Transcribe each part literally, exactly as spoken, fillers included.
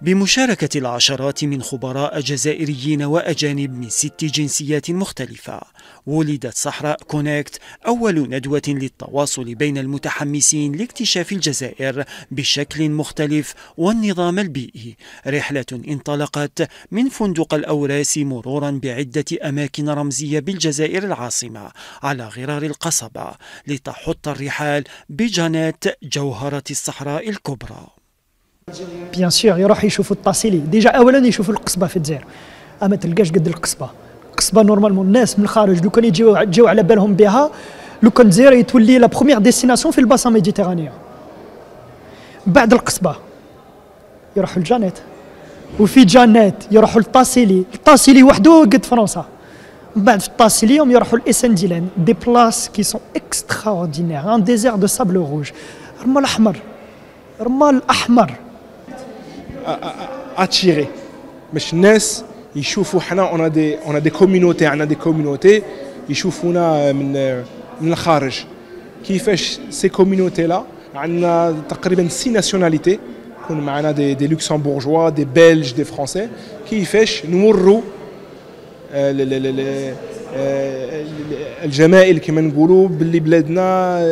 بمشاركة العشرات من خبراء جزائريين وأجانب من ست جنسيات مختلفة، ولدت صحراء كونكت، أول ندوة للتواصل بين المتحمسين لاكتشاف الجزائر بشكل مختلف والنظام البيئي. رحلة انطلقت من فندق الأوراس مرورا بعدة أماكن رمزية بالجزائر العاصمة على غرار القصبة، لتحط الرحال بجنات جوهرة الصحراء الكبرى. بيان سور يروح يشوفوا الطاسيلي، ديجا اولا يشوفوا القصبه في الجزائر، اما تلقاش قد القصبه. القصبه نورمالمون الناس من الخارج لو كان يجيو جاو على بالهم بها، لو كان الجزائر تولي لا بروميير ديستيناسيون في الباسا ميديتيرانيا. بعد القصبه يروحوا لجانيت، وفي جانيت يروحوا للطاسيلي، الطاسيلي وحده قد فرنسا. من بعد في الطاسيلي يوم يروحوا لإسنديلان، دي بلاص كي سون اكستراوردينير، ان ديزير دو سابل روج، الرمال الاحمر، الرمال الاحمر اتشيري باش الناس يشوفوا حنا اون دي اون دي كوميونيتي، عندنا دي كوميونيتي يشوفونا من من الخارج. كيفاش سي كوميونيتي لا عندنا تقريبا سي ناسيوناليتي، يكون معنا دي دي لوكسمبورجوا، دي بلج، دي فرونسي. كيفاش نوروا الجمائل كما نقولوا باللي بلادنا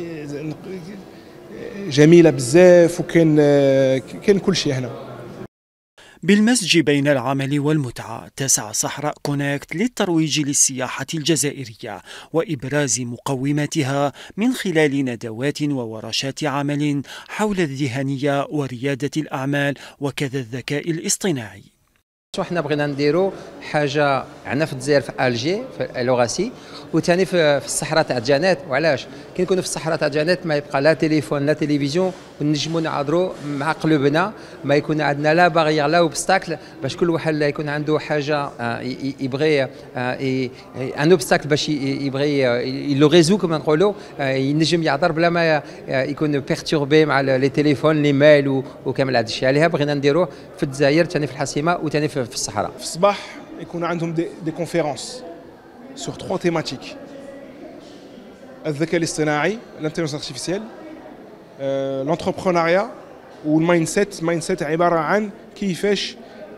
جميله بزاف وكان كان كل شيء هنا. بالمزج بين العمل والمتعة، تسعى صحراء كونكت للترويج للسياحة الجزائرية وإبراز مقوماتها من خلال ندوات وورشات عمل حول الذهنية وريادة الأعمال وكذا الذكاء الاصطناعي. احنا بغينا نديروا حاجه عندنا في الجزائر في الجي في لوغاسي، وثاني في الصحراء تاع جانات. وعلاش كي نكونوا في الصحراء تاع جانات ما يبقى لا تليفون لا تلفزيون، ونجموا نعذروا مع قلوبنا، ما يكون عندنا لا باغيير لا اوبستاكل، باش كل واحد يكون عنده حاجه يبغي ان اوبستاكل باش يبغي لو ريزو كما نقولوا، ينجم يعذر بلا ما يكون بيرتوربي مع لي تليفون لي ميل وكامل هذا الشيء. عليها بغينا نديروه في الجزائر، ثاني في الحسيمه وثاني في الصحراء. في الصباح يكون عندهم دي, دي كونفيرونس سور تخوا تيماتيك: الذكاء الاصطناعي، الانتيليجنس ارتيفيسيال، لونتربرونيا، والمايند سيت. المايند سيت عباره عن كيفاش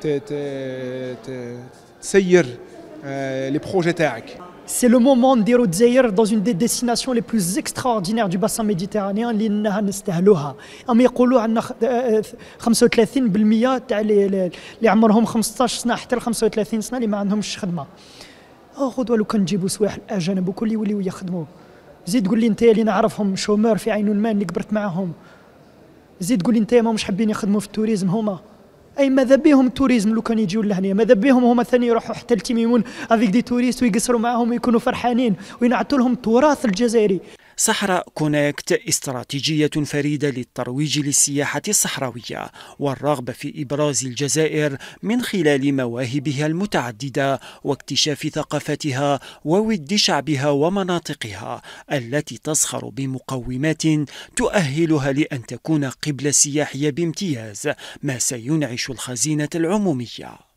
تسير لي بروجي تاعك. C'est le moment نديرو الجزائر dans une des destinations les plus extraordinaires du bassin méditerranéen اللي نستاهلوها. هم يقولوا عندنا خمسة وثلاثين بالمئة تاع اللي عمرهم خمسطاش سنه حتى ل خمسة وثلاثين سنه اللي ما عندهمش خدمه. اه غدوه لو كان نجيبوا سواح الاجانب وكل يوليو يخدموا. زيد تقول لي انت اللي نعرفهم شومور في عين المال اللي كبرت معاهم، زيد تقول لي انت ما مش حابين يخدموا في التوريزم هما. اي ماذا بهم التوريزم لو كان يجيو لهنا، ماذا بهم هما ثاني يروحوا حتى لتيميمون افيك دي توريست ويقصروا معاهم ويكونوا فرحانين وينعتوا لهم التراث الجزائري. صحراء كونكت استراتيجية فريدة للترويج للسياحة الصحراوية والرغبة في إبراز الجزائر من خلال مواهبها المتعددة واكتشاف ثقافتها وود شعبها ومناطقها التي تزخر بمقومات تؤهلها لأن تكون قبلة سياحية بامتياز، ما سينعش الخزينة العمومية.